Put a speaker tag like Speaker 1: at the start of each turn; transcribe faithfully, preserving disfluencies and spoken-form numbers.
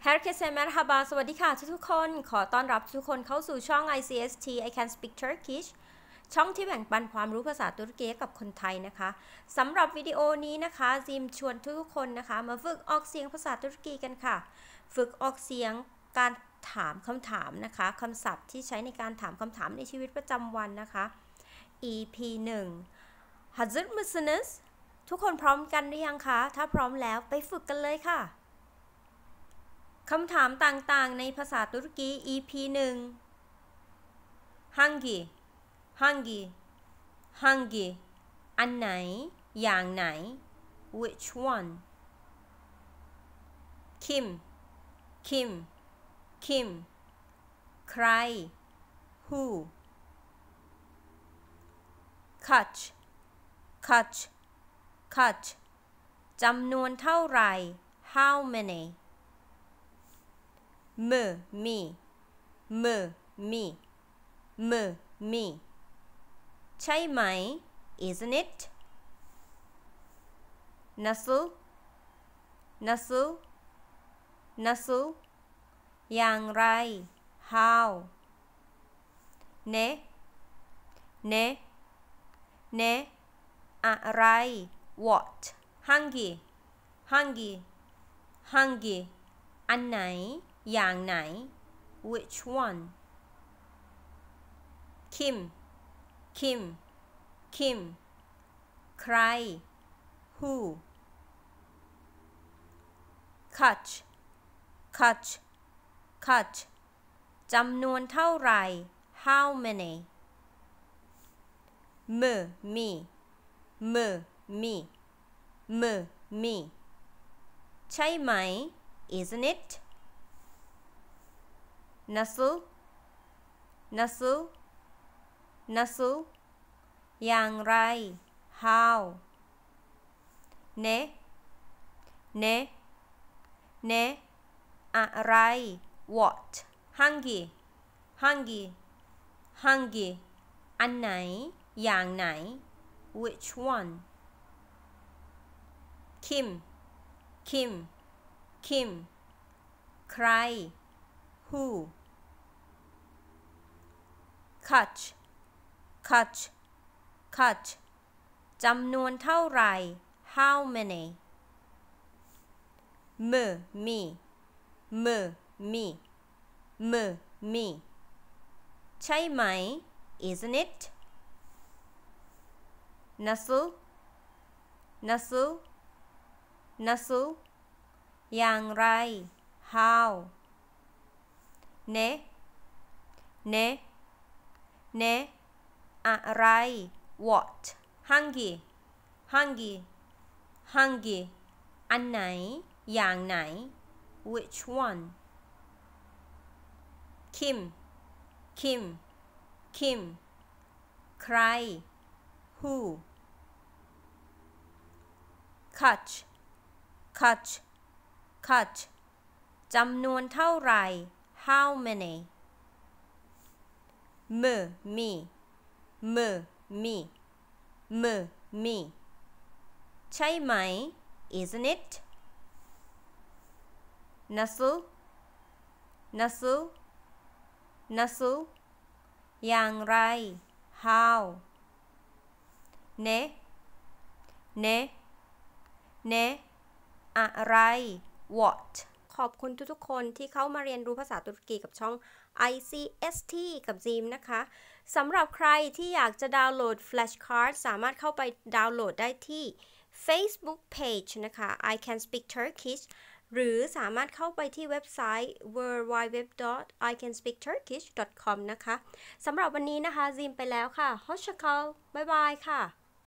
Speaker 1: Herkese merhaba สวัสดีค่ะทุกๆคนขอต้อนรับทุกคนเข้าสู่ช่อง ไอ ซี เอส ที I Can Speak Turkish ช่องที่แบ่งปันความรู้ภาษาตุรกีกับคนไทยนะคะสำหรับวิดีโอนี้นะคะจิมชวนทุกๆคนนะคะมาฝึกออกเสียงภาษาตุรกีกันค่ะฝึกออกเสียงการถามคำถามนะคะคำศัพท์ที่ใช้ในการถามคำถามในชีวิตประจำวันนะคะ อี พี หนึ่ง Hazır mısınız ทุกคนพร้อมกันหรือยังคะถ้าพร้อมแล้วไปฝึกกันเลยค่ะคำถามต่างๆในภาษาตุรกี อี พี หนึ่ง Hangi Hangi Hangi อันไหนอย่างไหน Which one Kim Kim Kim ใคร Who Kaç Kaç Kaç จำนวนเท่าไหร่ How many mı mi mı mi mı mi ใช่ไหม isn't it nasıl nasıl nasıl อย่างไร how ne ne ne อะไร what hangi hangi hangi อันไหนอย่างไหน which one Kim Kim Kim ใคร Who Kaç Kaç Kaç จำนวนเท่าไหร่ How many mı mi mı mi mı mi ใช่ไหม isn't it nasıl nasıl nasıl อย่างไร how ne ne ne อะไร what hangi hangi hangi อันไหนอย่างไหน which one Kim Kim Kim ใคร Who Kaç Kaç Kaç จำนวนเท่าไหร่ How many mı mi mı mi mı mi ใช่ไหม isn't it nasıl nasıl nasıl อย่างไร how ne ne ne อะไร what hangi hangi hangi อันไหนอย่างไหน which one Kim Kim Kim ใคร Who Kaç Kaç Kaç จำนวนเท่าไหร่ How many mı mi mı mi mı mi ใช่ไหม isn't it nasıl nasıl nasıl อย่างไร how ne ne ne อะไร what ขอบคุณทุกๆคนที่เข้ามาเรียนรู้ภาษาตุรกีกับช่อง ไอ ซี เอส ที กับจีมนะคะสำหรับใครที่อยากจะดาวน์โหลด flashcard สามารถเข้าไปดาวน์โหลดได้ที่ Facebook Page นะคะ I Can Speak Turkish หรือสามารถเข้าไปที่เว็บไซต์ ดับเบิลยู ดับเบิลยู ดับเบิลยู ดอท ไอ แคน สปีก เทิร์คิช ดอท คอม นะคะสำหรับวันนี้นะคะจีมไปแล้วค่ะ Hoşça kal บ๊ายบายค่ะ